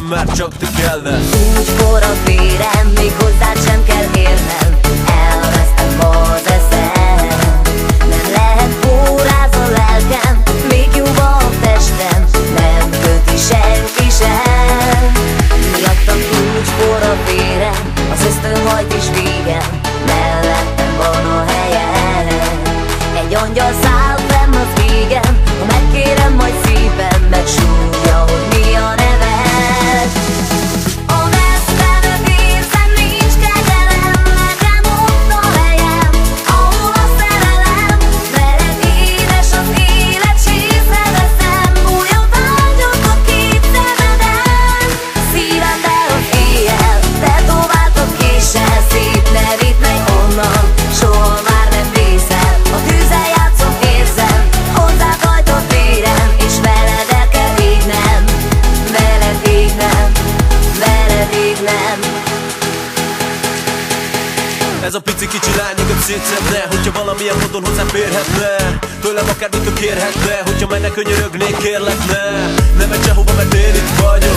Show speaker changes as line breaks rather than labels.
már csak te kellene.
Úgy forrad vérem, még hozzád sem kell érnem. Elvesztem az eszem, nem lehet póráz a lelkem, még jóba a testem, nem köti senki sem. Miattam úgy forrad vérem, az ösztön hajt is végem, mellettem van a helyem. Egy angyal száll fenn az égen, ha megkérem, majd szépen megsúgja, hogy mi a neved. A vesztemet érzem, nincs kegyelem, nekem ott a helyem, ahol a szerelem. Veled édes az élet, sészre veszem, újabb vágyok a két szemeden. Szívem be az éjjel, tetováltak késsel, szép nevét meg onnan, soha már nem vészel. A tűzzel játszom, érzem, hozzád hajt a vérem, és veled el kell égnem, veled égnem, veled égnem.
Ez a pici kicsi lány nyugodt szétszedne, hogyha valamilyen módon hozzáférhetne, tőlem akármit kérhetne, hogyha menne könyörögnék, kérlek ne menj sehova, mert én itt vagyok.